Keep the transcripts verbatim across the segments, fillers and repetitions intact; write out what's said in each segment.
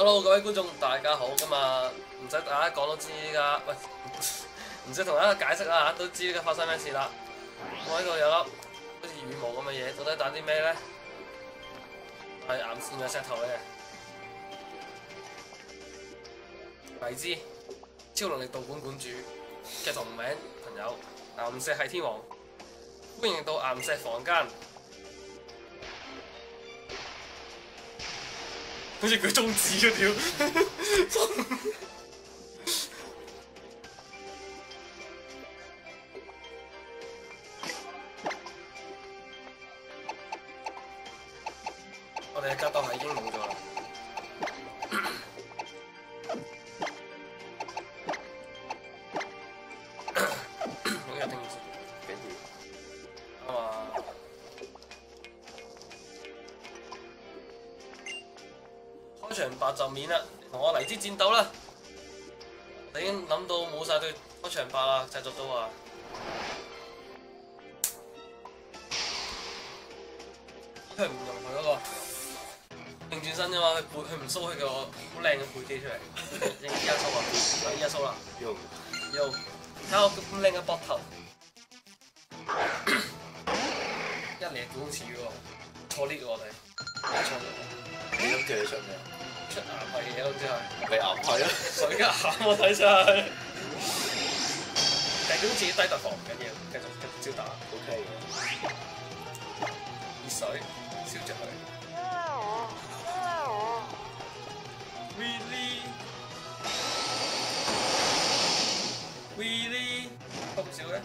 Hello， 各位觀眾，大家好。咁啊，唔使大家講都知㗎，喂，唔使同大家解釋啦，都知而家發生咩事啦。我呢度有粒好似羽毛咁嘅嘢，到底打啲咩咧？係岩線嘅石頭嚟嘅，荔枝超能力道館館主嘅同名朋友岩石係天王，歡迎到岩石房間。好似佢中指嗰條，我哋嘅格鬥係已經冇咗啦。咁有定義緊要啊嘛？開場白就免啦，同我嚟支戰鬥啦！你已經諗到冇晒對開場白啦，製作組話。佢唔用佢嗰個擰轉身啫嘛，佢背佢唔 show 佢個好靚嘅背肌出嚟。影依家 show 啊，依家 show 啦。Yo Yo， 睇下我咁靚嘅膊頭，一嚟古似喎，錯 lift 我哋，錯咗。 你諗住你出咩？ 出牙係嘢咯，真係。 你牙係啊？ 水牙我睇晒。但係佢好似低特防唔緊要，繼續繼續招打。 O K 嘅。 熱水燒着佢。Really Really 咁少嘅？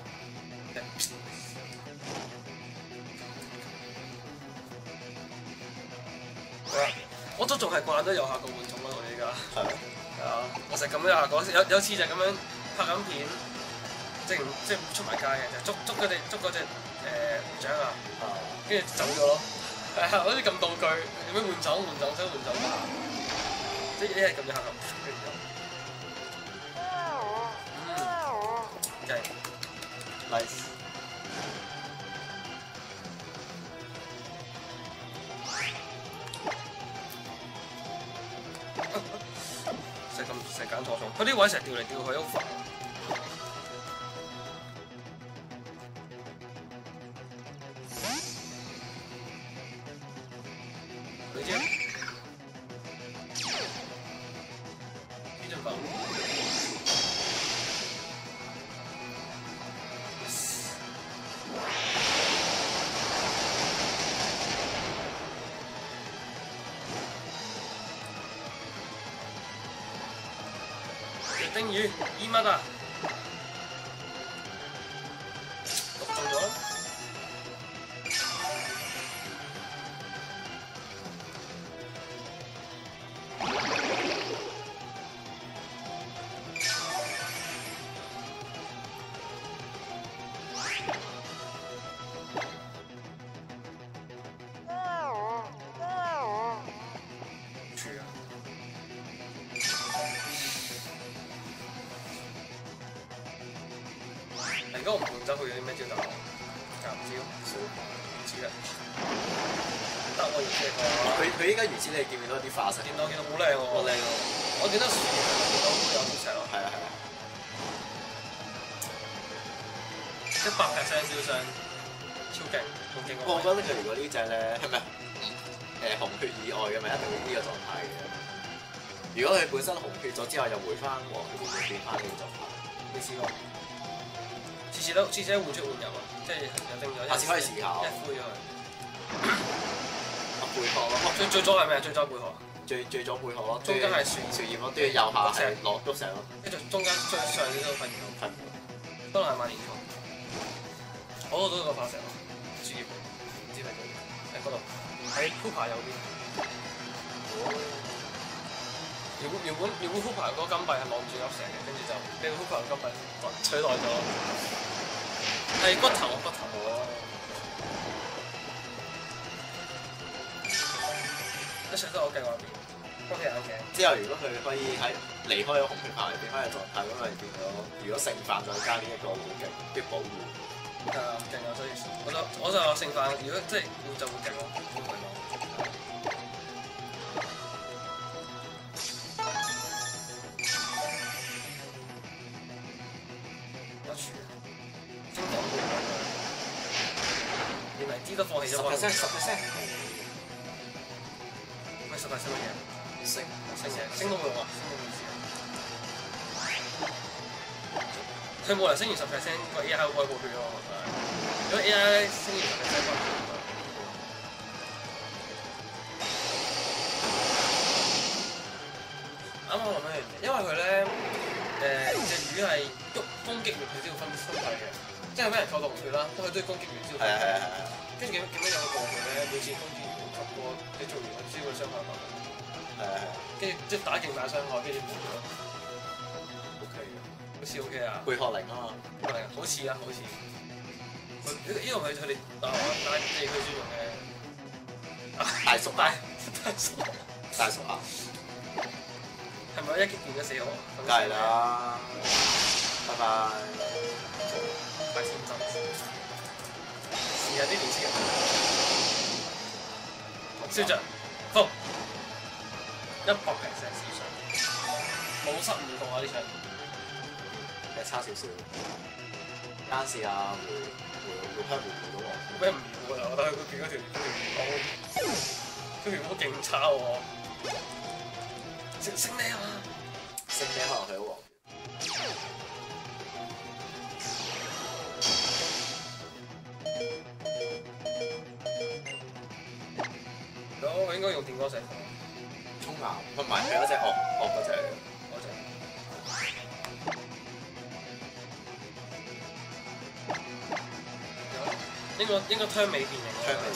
我都仲係慣咗右下角換種咯，我哋而家。 係。 係啊，我成日咁樣右下角，有有次就咁樣拍緊片，即係即係出埋街嘅，就捉捉佢哋捉嗰隻誒會長啊，跟住走咗咯。係啊，好似撳道具，有咩換種換種想換種啊，即係一係撳右下角，跟住就。嗯。係。Nice。成咁成揀錯錯，佢啲位成日掉嚟掉去，好煩。你知？呢張白。丁魚，伊乜啊？讀中咗。如果我唔換走佢有啲咩招打我？夾唔招，唔知啦。得我而家個。 佢佢依家原先你見唔見到啲花石？ 見到見到好靚喎，好靚喎！我見到樹，見到有好石咯。 係啊係啊。 一百 percent 燒傷，超勁，好勁！ 我覺得佢如果呢隻咧係咪誒紅血以外嘅咪一定會呢個狀態嘅。如果佢本身紅血咗之後又回翻黃血，會唔會變翻呢個狀態？ 未試過。次次都次次都換出換入啊！即係有定咗。 下次可以試下。 一灰咗佢。 啊貝殼咯。 最最左係咩啊？最左貝殼。 最最左貝殼咯。 中間係樹樹葉咯，跟住右下係落碌石咯。 跟住中間最上呢都瞓唔到。瞓唔到。可能係萬年蟲。嗰度都有個化石咯，樹葉。唔知喺邊？喺嗰度。喺 Cooper 右邊。原本原本原本 Cooper 嗰個金幣係望住粒石嘅，跟住就俾 Cooper 金幣取代咗。係骨頭啊骨頭喎！一上都我計劃邊，光氣眼鏡。 之後如果佢可以喺離開咗紅血牌變翻嘅狀態，咁咪變咗如果勝飯再加呢一個護勁嘅保護。 係啊，勁啊！所以我就我就勝飯，如果即係會就會勁咯，會唔會講？ 都放棄咗。 十 percent 十 percent。 喂，十 percent 乜嘢？ 升升嘢，升都冇用啊！升都冇意思啊！佢冇人升完十 percent 個 A I 開過血咯，我覺得。如果 A I 升完十 percent 開血啱啱我諗一樣嘢，因為佢咧誒隻魚係喐攻擊力，佢先要分分體嘅，即係俾人扣到紅血啦，佢都要攻擊完先要分體。係係係。跟住點點樣有個過程咧？每次攻擊完及過你做完先會傷害到。係係係。跟住即係打勁大傷害，跟住冇咗。O K 嘅，好似 O K 啊。貝殼靈啊嘛。貝殼靈，好似啊，好似。佢呢呢個係佢哋打打地區專用嘅。大叔大大叔大叔啊！係咪一擊變咗死我？梗係啦，拜拜。快閃針，試下啲電視人。燒着，風，一百 percent 以上，冇失誤到啊！呢場係差少少，間試下回回回翻回回到我。咩唔回啊？我覺得佢嗰條嗰條嗰條毛勁差喎。升咩啊？升咩可能係好黃。我應該用電光石火。沖牙，唔係係嗰隻惡惡嗰隻嚟嘅，嗰隻。應該應該槍尾變形。槍尾。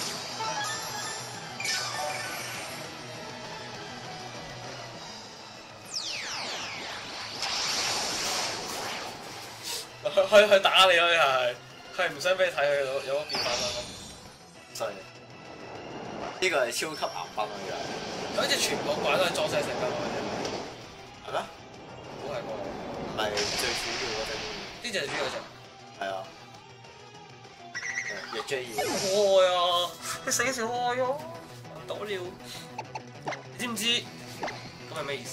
佢佢打你咯，係係唔想俾你睇佢有有個變化咯。犀利！呢個係超級硬崩啊！呢個。好似全部怪都係裝晒成間落去啫。係咩？好係喎。唔係最主要嗰隻。呢隻係主要嗰隻。係啊。誒，翼 J 二。開啊！佢死時開咗，唔到了。你知唔知咁係咩意思？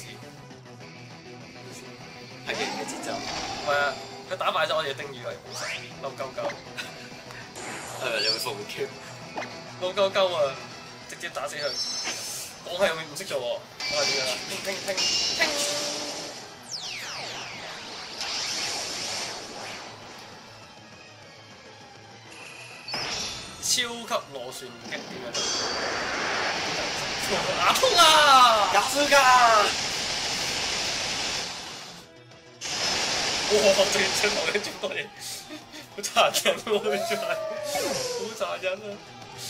係勁嘅節奏。係啊。佢打敗咗我哋嘅丁魚嚟，嬲鳩鳩。係咪你會復活 Q？嬲鳩鳩啊！直接打死佢。我係唔識做喎，我係點樣啊？聽聽聽聽。超級螺旋擊點樣做？牙痛啊！牙酸㗎！哇！仲要出頭嘅咁多嘢，好殘忍喎！呢真係好殘忍啊！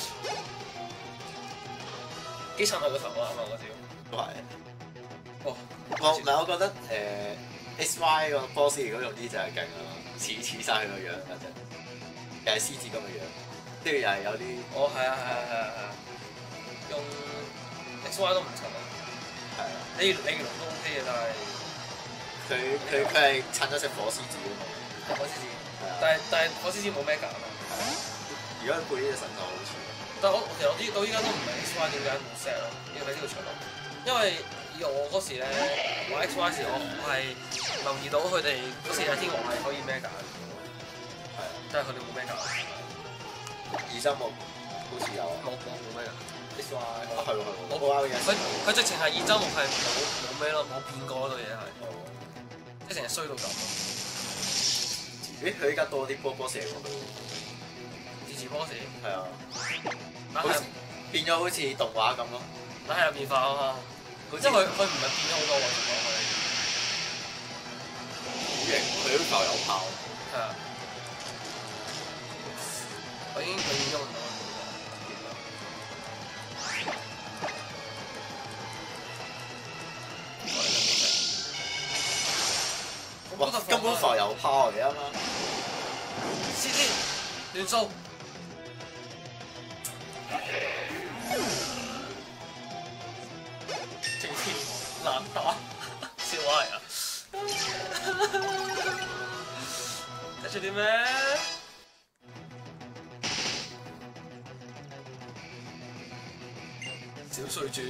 幾襯佢個頭啊！啱啱嗰條都係。哇！我唔係我覺得誒 S Y 個 boss 如果用啲就係勁啊，似似曬佢個樣簡直，又係獅子咁嘅樣，跟住又係有啲。哦，係啊，係啊，係啊，係啊！用 S Y 都唔襯啊。係啊。你你龍都 OK 嘅，但係。佢佢佢係襯咗隻火獅子啊嘛，係火獅子，但係但係火獅子冇咩㗎嘛。如果佢配呢隻神就好似，但係我其實我啲到依家都唔明 X Y 點解冇 set 咯，要喺呢度出咯。因為以我嗰時咧玩 X Y 時，我我係留意到佢哋嗰時係天王係可以咩㗎，係啊，但係佢哋冇咩㗎。二周目好似有，冇冇冇咩㗎。X Y 啊係喎係喎，我冇啱嘅嘢。佢佢直情係二周目係冇冇咩咯，冇變過嗰度嘢係。即係成日衰到咁。咦？佢依家多啲波波蛇喎都。自自波蛇？係啊。好似變咗好似動畫咁咯。但係有變化啊嘛。因為佢佢唔係變咗好多喎，仲講佢。好型！佢都浮有炮。係啊。我已經永遠喐唔到。哇！根本浮油炮嚟啊嘛 ！C D 亂數，晴天難打，笑話嚟啊！睇出啲咩？小碎轉。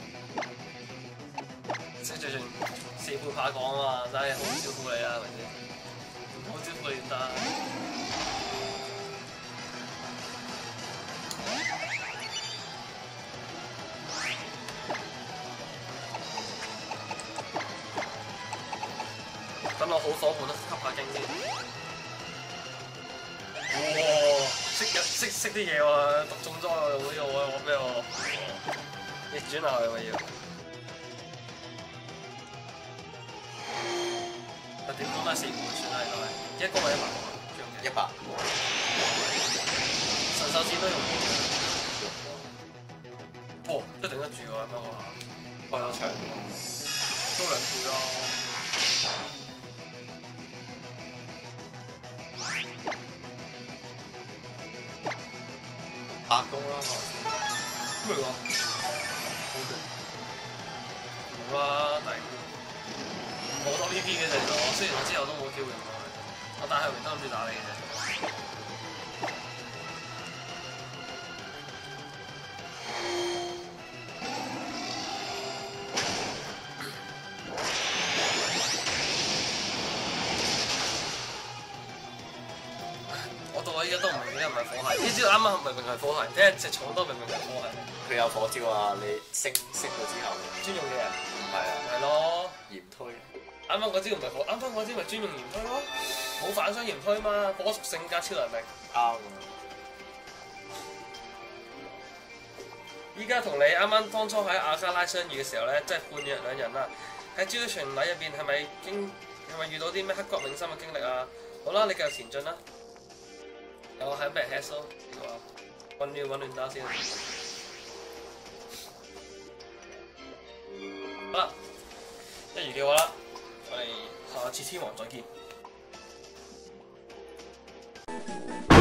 即係最近四倍怕講啊嘛，但係好照顧你啊，係咪先？唔好照顧你得。 我好伙伴都吸下經先。哇！識日識識啲嘢喎，讀中裝喎，好似我我咩喎？逆轉下佢喎要。但點講都係四五算啦，應該。一個咪一百個嘛？ 一百。 神獸戰都用過。哦，都頂得住喎，咁樣話。 開咗場。 都兩倍咯。 拍工啦， 咩話？冇啦，第冇多 P P 嘅其實我，雖然我之後都冇機會用到佢，我打後面都諗住打你嘅啫。我到我依家都唔明點解唔係火系，呢招啱啱明明係火系，點解隻重都明明係火系？ 佢有火招啊！你升升咗之後， 專用嘅人唔係啊， 係咯， 嚴推。 啱啱嗰招唔係火，啱啱嗰招咪專用嚴推咯，冇反傷嚴推嘛，火屬性加超能力。 啱啊！ 依家同你啱啱當初喺阿卡拉相遇嘅時候咧，即係判若兩人啦。喺招傳禮入邊係咪經係咪遇到啲咩刻骨銘心嘅經歷啊？好啦，你繼續前進啦。有喺俾人 head 咯，呢個混亂混亂打先。好啦，一如嘅話啦，我哋下次天王再見。